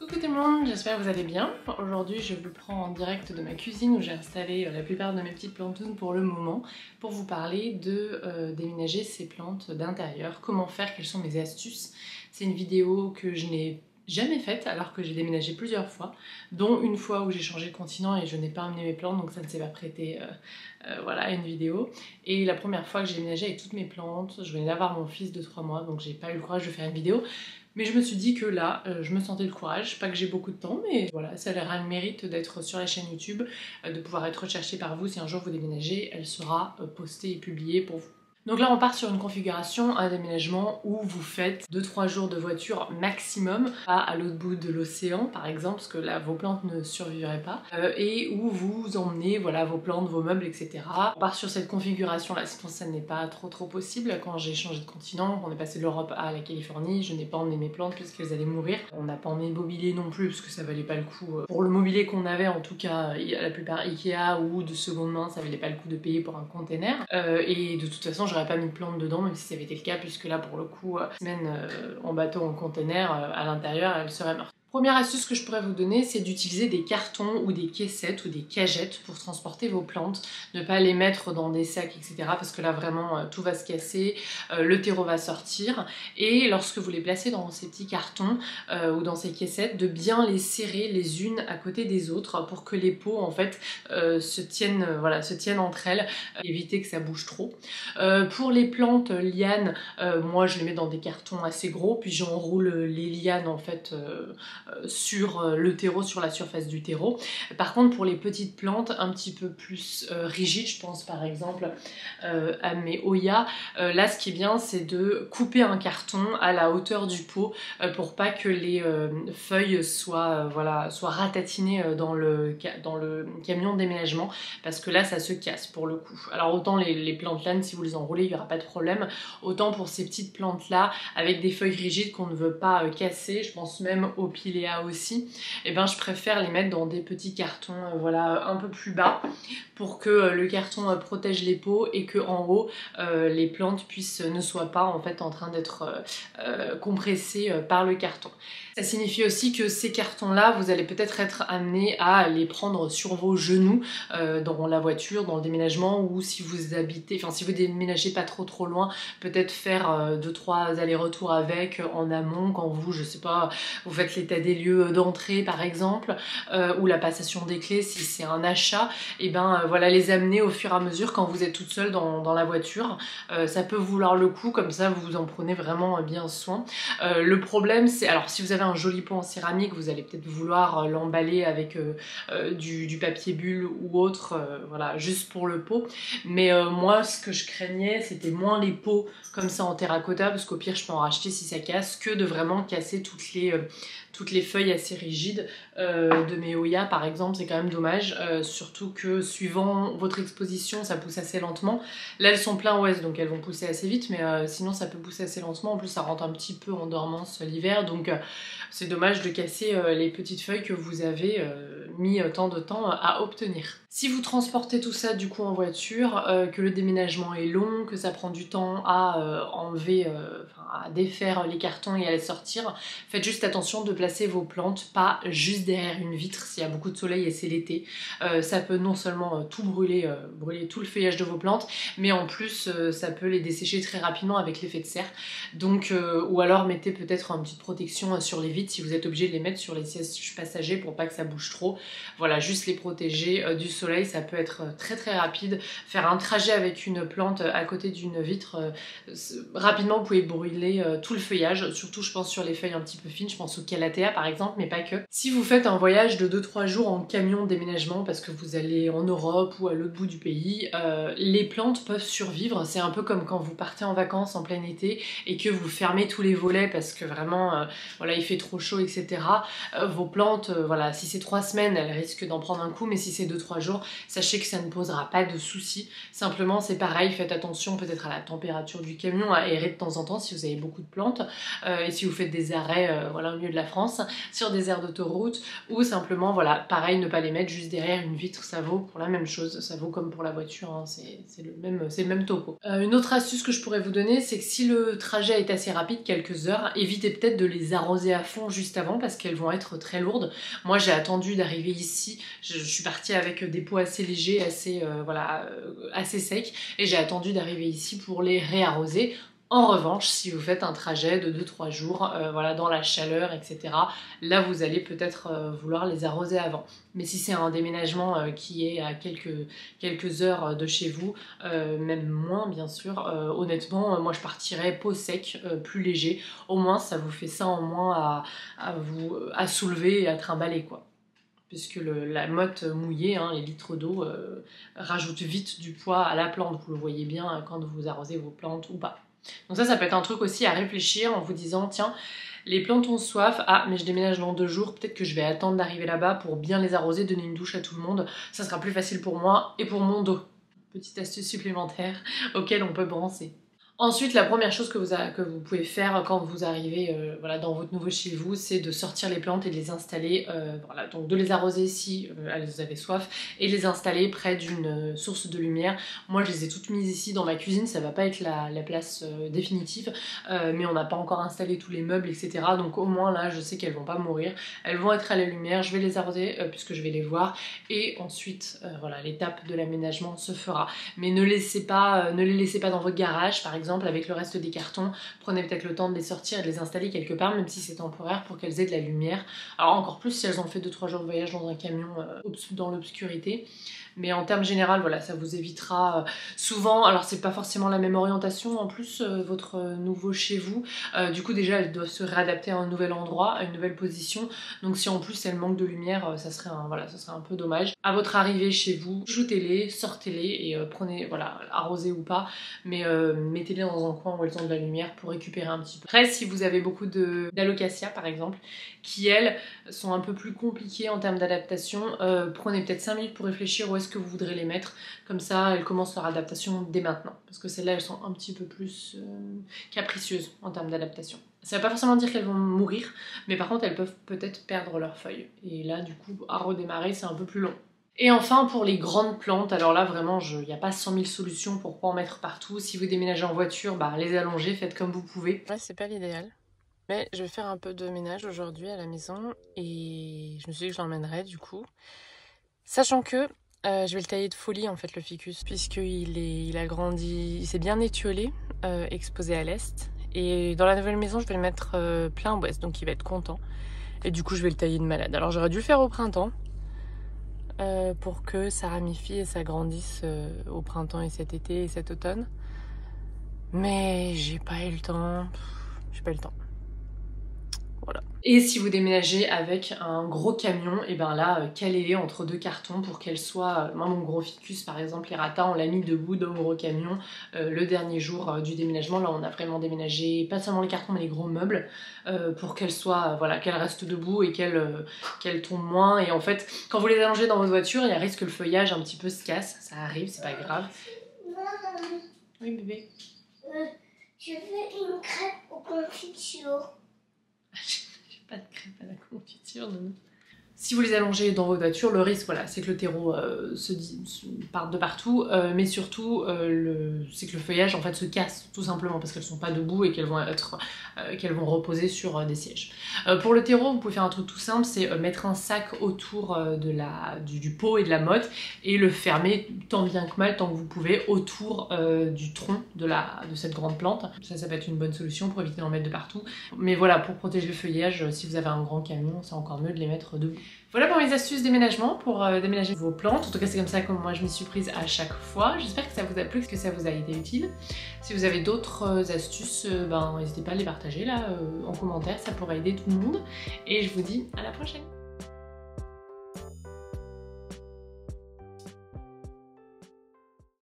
Coucou tout le monde, j'espère que vous allez bien. Aujourd'hui je vous prends en direct de ma cuisine où j'ai installé la plupart de mes petites plantounes pour le moment pour vous parler de déménager ces plantes d'intérieur, comment faire, quelles sont mes astuces. C'est une vidéo que je n'ai jamais faite alors que j'ai déménagé plusieurs fois, dont une fois où j'ai changé de continent et je n'ai pas emmené mes plantes, donc ça ne s'est pas prêté voilà, à une vidéo. Et la première fois que j'ai déménagé avec toutes mes plantes, je venais d'avoir mon fils de 3 mois, donc j'ai pas eu le courage de faire une vidéo. Mais je me suis dit que là, je me sentais le courage, pas que j'ai beaucoup de temps, mais voilà, ça aura le mérite d'être sur la chaîne YouTube, de pouvoir être recherchée par vous si un jour vous déménagez, elle sera postée et publiée pour vous. Donc là on part sur une configuration, un déménagement où vous faites 2-3 jours de voiture maximum, pas à l'autre bout de l'océan par exemple, parce que là vos plantes ne survivraient pas, et où vous emmenez voilà, vos plantes, vos meubles, etc. On part sur cette configuration là, sinon ça n'est pas trop possible. Quand j'ai changé de continent, on est passé de l'Europe à la Californie, je n'ai pas emmené mes plantes puisqu'elles allaient mourir. On n'a pas emmené le mobilier non plus parce que ça valait pas le coup. Pour le mobilier qu'on avait en tout cas, la plupart Ikea ou de seconde main, ça valait pas le coup de payer pour un container. Et de toute façon j'aurais pas mis de plantes dedans même si ça avait été le cas, puisque là pour le coup, semaine en bateau en container, à l'intérieur elle serait morte. Première astuce que je pourrais vous donner, c'est d'utiliser des cartons ou des caissettes ou des cagettes pour transporter vos plantes, ne pas les mettre dans des sacs, etc. parce que là vraiment tout va se casser, le terreau va sortir, et lorsque vous les placez dans ces petits cartons ou dans ces caissettes, de bien les serrer les unes à côté des autres pour que les pots en fait se tiennent entre elles, éviter que ça bouge trop. Pour les plantes lianes, moi je les mets dans des cartons assez gros, puis j'enroule les lianes en fait sur le terreau, sur la surface du terreau. Par contre pour les petites plantes un petit peu plus rigides, je pense par exemple à mes Hoya, là ce qui est bien c'est de couper un carton à la hauteur du pot pour pas que les feuilles soient ratatinées dans le camion de déménagement, parce que là ça se casse pour le coup. Alors autant les plantes lanes, si vous les enroulez il n'y aura pas de problème, autant pour ces petites plantes là avec des feuilles rigides qu'on ne veut pas casser, je pense même aux pilea aussi, et ben je préfère les mettre dans des petits cartons voilà, un peu plus bas pour que le carton protège les pots et que en haut les plantes ne soient pas en fait en train d'être compressées par le carton. Ça signifie aussi que ces cartons-là, vous allez peut-être être amené à les prendre sur vos genoux dans la voiture, dans le déménagement, ou si vous habitez, enfin si vous déménagez pas trop loin, peut-être faire 2-3 allers-retours avec en amont quand vous, je sais pas, vous faites l'état des lieux d'entrée par exemple, ou la passation des clés si c'est un achat, et ben voilà, les amener au fur et à mesure quand vous êtes toute seule dans la voiture. Ça peut vouloir le coup, comme ça vous en prenez vraiment bien soin. Le problème c'est, alors si vous avez un joli pot en céramique, vous allez peut-être vouloir l'emballer avec du papier bulle ou autre, voilà, juste pour le pot. Mais moi ce que je craignais c'était moins les pots comme ça en terracotta, parce qu'au pire je peux en racheter si ça casse, que de vraiment casser toutes les feuilles assez rigides de mes Hoya par exemple. C'est quand même dommage, surtout que suivant votre exposition ça pousse assez lentement. Là elles sont plein ouest donc elles vont pousser assez vite, mais sinon ça peut pousser assez lentement. En plus ça rentre un petit peu en dormance l'hiver, donc c'est dommage de casser les petites feuilles que vous avez mis tant de temps à obtenir. Si vous transportez tout ça du coup en voiture, que le déménagement est long, que ça prend du temps à enlever, à défaire les cartons et à les sortir, faites juste attention de placer vos plantes pas juste derrière une vitre s'il y a beaucoup de soleil et c'est l'été. Ça peut non seulement tout brûler tout le feuillage de vos plantes, mais en plus ça peut les dessécher très rapidement avec l'effet de serre. Donc, ou alors mettez peut-être une petite protection sur les vitres si vous êtes obligé de les mettre sur les sièges passagers pour pas que ça bouge trop. Voilà, juste les protéger du soleil, ça peut être très rapide. Faire un trajet avec une plante à côté d'une vitre, rapidement vous pouvez brûler tout le feuillage, surtout je pense sur les feuilles un petit peu fines, je pense au calathea par exemple, mais pas que. Si vous faites un voyage de 2-3 jours en camion de déménagement parce que vous allez en Europe ou à l'autre bout du pays, les plantes peuvent survivre. C'est un peu comme quand vous partez en vacances en plein été et que vous fermez tous les volets parce que vraiment voilà, il fait trop chaud, etc. Vos plantes, voilà, si c'est 3 semaines, semaine, elle risque d'en prendre un coup, mais si c'est 2-3 jours, sachez que ça ne posera pas de soucis. Simplement, c'est pareil, faites attention peut-être à la température du camion, à aérer de temps en temps si vous avez beaucoup de plantes, et si vous faites des arrêts voilà, au milieu de la France, sur des aires d'autoroute, ou simplement, voilà, pareil, ne pas les mettre juste derrière une vitre, ça vaut pour la même chose, ça vaut comme pour la voiture, hein, c'est le même topo. Une autre astuce que je pourrais vous donner, c'est que si le trajet est assez rapide, quelques heures, évitez peut-être de les arroser à fond juste avant parce qu'elles vont être très lourdes. Moi j'ai attendu d'arriver ici, je suis partie avec des pots assez légers, assez secs, et j'ai attendu d'arriver ici pour les réarroser. En revanche, si vous faites un trajet de 2-3 jours, voilà, dans la chaleur, etc., là vous allez peut-être vouloir les arroser avant. Mais si c'est un déménagement qui est à quelques heures de chez vous, même moins bien sûr, honnêtement, moi je partirais pot sec, plus léger. Au moins ça vous fait ça en moins à soulever et à trimballer, quoi. Puisque la motte mouillée, hein, les litres d'eau, rajoutent vite du poids à la plante. Vous le voyez bien quand vous arrosez vos plantes ou pas. Donc ça peut être un truc aussi à réfléchir en vous disant, tiens, les plantes ont soif, ah mais je déménage dans 2 jours, peut-être que je vais attendre d'arriver là-bas pour bien les arroser, donner une douche à tout le monde, ça sera plus facile pour moi et pour mon dos. Petite astuce supplémentaire auquel on peut penser. Ensuite, la première chose que vous pouvez faire quand vous arrivez voilà, dans votre nouveau chez vous, c'est de sortir les plantes et de les installer, voilà, donc de les arroser si vous avez soif, et les installer près d'une source de lumière. Moi je les ai toutes mises ici dans ma cuisine, ça va pas être la place définitive, mais on n'a pas encore installé tous les meubles, etc. Donc au moins là je sais qu'elles vont pas mourir, elles vont être à la lumière, je vais les arroser puisque je vais les voir, et ensuite voilà, l'étape de l'aménagement se fera. Mais ne les laissez pas dans votre garage par exemple, avec le reste des cartons, prenez peut-être le temps de les sortir et de les installer quelque part, même si c'est temporaire, pour qu'elles aient de la lumière. Alors encore plus si elles ont fait 2-3 jours de voyage dans un camion dans l'obscurité. Mais en termes généraux, voilà, ça vous évitera souvent, alors c'est pas forcément la même orientation en plus, votre nouveau chez vous, du coup déjà elles doivent se réadapter à un nouvel endroit, à une nouvelle position, donc si en plus elles manquent de lumière, ça serait un peu dommage. À votre arrivée chez vous, shootez-les, sortez-les et prenez, voilà, arrosez ou pas, mais mettez-les dans un coin où elles ont de la lumière pour récupérer un petit peu. Après, si vous avez beaucoup d'alocasias par exemple, qui elles sont un peu plus compliquées en termes d'adaptation, prenez peut-être 5 minutes pour réfléchir où est-ce que vous voudrez les mettre, comme ça elles commencent leur adaptation dès maintenant, parce que celles-là elles sont un petit peu plus capricieuses en termes d'adaptation. Ça ne veut pas forcément dire qu'elles vont mourir, mais par contre elles peuvent peut-être perdre leurs feuilles, et là du coup à redémarrer c'est un peu plus long. Et enfin pour les grandes plantes, alors là vraiment il n'y a pas 100 000 solutions pour pas en mettre partout. Si vous déménagez en voiture, bah les allongez, faites comme vous pouvez. Ouais, c'est pas l'idéal. Mais je vais faire un peu de ménage aujourd'hui à la maison et je me suis dit que je l'emmènerais du coup. Sachant que je vais le tailler de folie en fait le ficus, puisqu'il a grandi, il s'est bien étiolé, exposé à l'est. Et dans la nouvelle maison je vais le mettre plein ouest, donc il va être content. Et du coup je vais le tailler de malade. Alors j'aurais dû le faire au printemps pour que ça ramifie et ça grandisse au printemps et cet été et cet automne. Mais j'ai pas eu le temps, Voilà. Et si vous déménagez avec un gros camion, et ben là, calez-les entre 2 cartons pour qu'elles soient... Moi, mon gros ficus, par exemple, les rata, on l'a mis debout dans le gros camion le dernier jour du déménagement. Là, on a vraiment déménagé, pas seulement les cartons, mais les gros meubles, pour qu'elles soient, voilà, qu'elles restent debout et qu'elles tombent moins. Et en fait, quand vous les allongez dans votre voiture, il y a risque que le feuillage un petit peu se casse. Ça arrive, c'est pas grave. Oui, bébé. Je veux une crêpe aux confitures. J'ai pas de crêpe à la confiture, non. Si vous les allongez dans votre voiture, le risque, voilà, c'est que le terreau se parte de partout, mais surtout, c'est que le feuillage en fait se casse, tout simplement, parce qu'elles sont pas debout et qu'elles vont reposer sur des sièges. Pour le terreau, vous pouvez faire un truc tout simple, c'est mettre un sac autour du pot et de la motte et le fermer tant bien que mal, tant que vous pouvez, autour du tronc de cette grande plante. Ça peut être une bonne solution pour éviter d'en mettre de partout. Mais voilà, pour protéger le feuillage, si vous avez un grand camion, c'est encore mieux de les mettre debout. Voilà pour mes astuces déménagement, pour déménager vos plantes. En tout cas, c'est comme ça que moi je m'y suis prise à chaque fois. J'espère que ça vous a plu, que ça vous a été utile. Si vous avez d'autres astuces, n'hésitez pas à les partager là en commentaire, ça pourrait aider tout le monde. Et je vous dis à la prochaine.